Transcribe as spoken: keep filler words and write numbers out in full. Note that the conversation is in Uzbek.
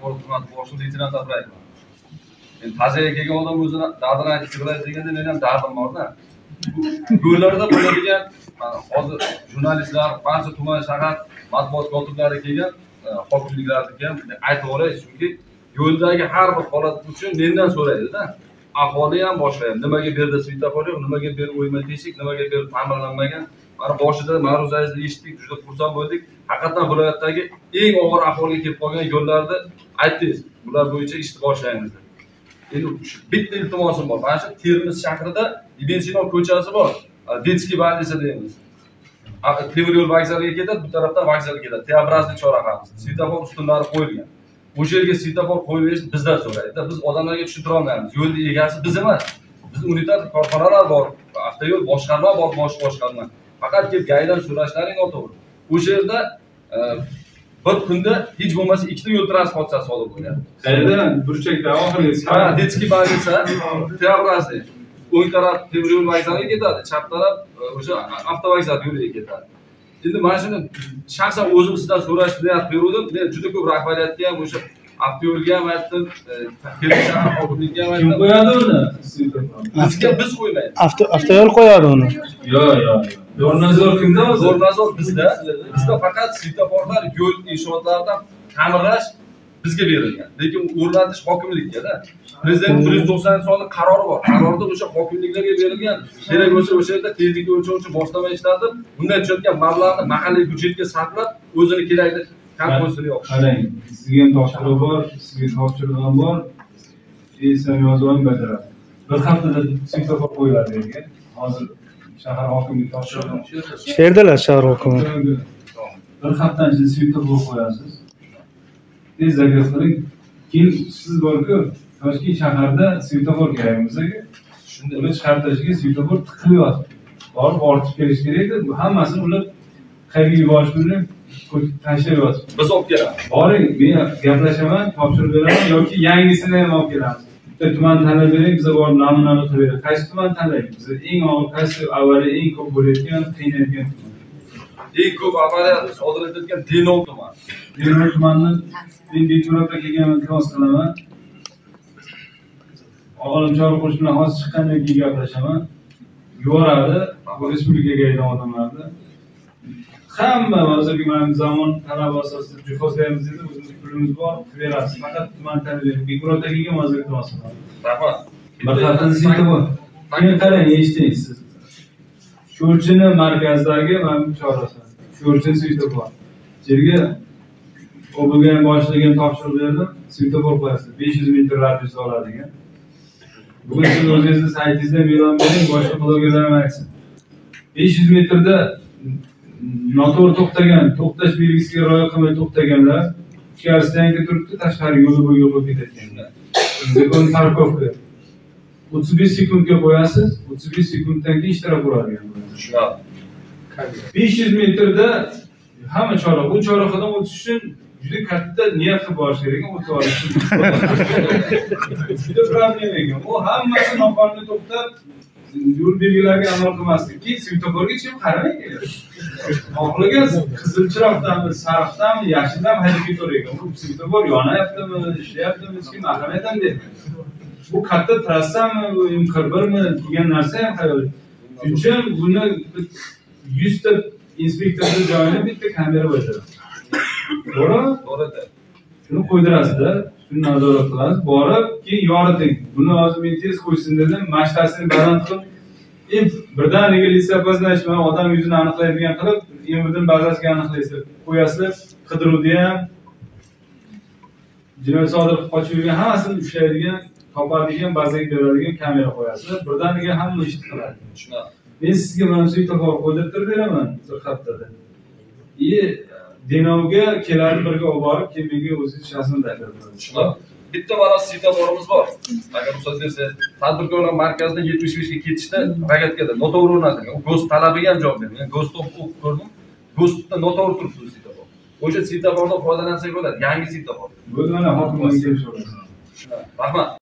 axborot xizmati boshlig'i leytenant Abdurayevman. Endi ta'ziyaga kelgan odam o'zini dardini aytib beradi deganda men ham dardim borda. Yo'llarda bo'ladigan hozir jurnalistlar, barcha tuman shahar matbuot kotiblari kelgan hokimliklarga aytib o'raysiz, chunki yo'ldagi har bir holat uchun mendan so'raydi-da. Ahvoli ham boshqa ham. Nimaga bu yerda svetofor yo'q, nimaga bu yer o'yma teshik, nimaga bu yer ta'mirlanmagan? Mana boshida ma'ruzaingizni eshitdik, juda xursand bo'ldik. Haqiqatan viloyatdagi eng og'ir ahvolga kelib qolgan yo'llarni aytdingiz. Bular bo'yicha ishni boshlaymiz. Endi bitta iltimosim bor. Mana shu Termiz shahrida Ibn Sino ko'chasi bor. Detskiy больница deymiz. Temir yo'l vokzaliga ketadi, bu tarafdan vokzalga ketadi. T-obrazli chorrahamiz. Svetofor ustunlari qo'yilgan. O'sha yerga svetofor qo'yib berish bizdan so'raydi. Biz odamlarga tushuntira olmaymiz. Yo'lni egasi biz emas. Biz unitar korxonalar bor, avtoyo'l boshqarma bor, boshqa boshqarma. Faqat kelib gaydan so'rashlaring noto'g'ri. O'sha yerda bir kunda hech bo'lmasa ikkita yo'l transport hodisasi sodir bo'lgan. Qayerda? Burchakda oxirgi. Ha, Detskiy больница, T-obrazli. O'ng taraf temir yo'l vokzaliga ketadi, chap taraf o'sha avtovokzal yo'liga ketadi. Endi mana shuni shaxsan o'zim sizdan so'rashni berdim. Men juda ko'p rahbariyatga ham o'sha avtoyo'lga ham aytdim, shahar hokimligiga ham aytdim. Kim qo'yadi uni? Bizga biz qo'ymaymiz. Avtoyo'l qo'yadi uni. Yo'q, yo'q. Zo'rnazor kimda o'zi? Zo'rnazor bizda. Bizda faqat svetoforlar, yo'l inshootlaridan ta'mirlash bizga berilgan. Lekin o'rnatish hokimlikka-da. Prezident bir yuz to'qson sonli qarori bor. Qarorda o'sha hokimliklarga berilgan. Kerak bo'lsa o'sha yerda tezlik o'lchovchi moslama ishlatib, bundan tushayotgan mablag'ni mahalliy byudjetga sarflab, o'zini kerakli kamposini yo'q. Qarang, sizga ham topshiriq bor, sizga topshiriq ham bor. Esam yozib bajaradi. Bir haftada svetofor qo'yiladi ekan. Hozir shahar hokimligi topshirgan. Shu yerdalar shahar hokimi. Bir haftadan ichida svetofor qo'yasiz. Tez zakaz qiling. Keyin siz borku, Toshkent shaharda svetofor kerak bizga. Shunda ular chiqartirishga svetofor tiqilib yotibdi. Borib ortib kelish kerak edi. Hammasini ular qayerga yuborish bilan tashlab yotibdi. Biz olib kelamiz. Boring, men gaplashaman, topshirib beraman yoki yangisini ham olib kelamiz. Bitta tuman tanlab bering, biz borib namunani qilib beramiz. Qaysi tuman tanlaymiz? Biz eng og'ir, qaysi avvaliga eng ko'p bo'layotgan, qiynayotgan tuman. Eng ko'p avariya sodir etilgan Denov tuman. Denov tumanini men Bekmurodga kelganman, iltimos qilaman. Olimchor qurish bilan hozir chiqqandan keyin gaplashaman. Yuboradi, bu respublikaga aydan odamlarni. Hamma hozirgi mana zamon talabi asosida jihozlaymiz dedi, o'zimiz pulimiz bor, beramiz. Faqat tuman tanlaymiz. Bekmurodga kelgan hozir iltimos qilaman. Rahmat. Bir haftadan sizda bor. Keyin qarang, eshiting siz. Sho'rchini markazdagi mana bu chorrasi. Sho'rchin svetofor. Yerga o'bugan boshlagan topshiriq berdim. Svetofor qo'yasiz. besh yuz metr radius oladigan. Bugun siz o'zingizni saytingizdan e'lon bering, boshqa blogerlar ham aytsin. besh yuz metrda noto'g'ri to'xtagan, to'xtash belgisiga rioya qilmay to'xtaganlar ichkarisidan turibdi, tashqari yo'li bo'yiga qo'yib ketayotganlar. Zakon parkovka. o'ttiz besh sekundga qo'yasiz, o'ttiz besh sekunddan keyin ishtirok bo'ladigan. Tushunadi. besh yuz metrda hamma chorraha, bu chorrahadan o'tish uchun juda katta niyat qilib borish kerak ekan, o'tib olish uchun. Juda problema ekan. U hammasi noqonuniy to'xtab, yo'l belgilariga amal qilmaslik. Keyin svetoforga chim qaramay keladi. Xohlagan qizil chiroqdanmi, sariqdanmi, yashildanmi haydab ketavergan. Bu svetofor yonayaptimi, ishlayaptimi, hech kim ahamiyat ham bermaydi. Bu katta trassami, bu M qirq birmi degan narsa ham xayol. Shuning uchun buni yuz ta inspektorning joyini bitta kamera bajaradi. To'g'rimi? To'g'ri. Shuni qo'ydirasizda, shuni nazorat qilasiz, borib keyin yoriting. Buni hozir men tez qo'ysin dedim, mashtasini baland qilib, endi birdaniga litsapozlashma, odam yuzini aniqlaydigan qilib, emirdan bazasiga aniqlaysiz. Qo'yasizlar, qidiruvda ham jinoyat sodir qilib qochib yurgan hammasini ushlaydigan, topadigan, bazaga beradigan kamera qo'yasizlar. Birdaniga hamma ishni qiladi. Tushunadi. Men sizga mana svetofor qo'ydirib beraman bir haftada. И Denovga keladi birga olib borib, keyin menga o'zingiz shaxsan tayyorlab. Tushunadi. Bitta mana svetoforimiz bor. Agar ruxsat bersangiz, tadbirkorlar markazidan yetmish besh ga ketishda ragatkada noto'g'ri o'rnatilgan. U go'st talabiga ham javob bergan. Go'stni o'qib ko'rdim. Go'stda noto'g'ri turibdi svetofor. O'sha svetofordan foydalansak bo'ladi. Yangi svetofor. Bu mana hokimlikka kelishib olasiz. Tushunadi. Rahmat.